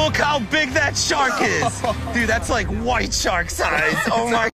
Look how big that shark is. Dude, that's like white shark size. Oh my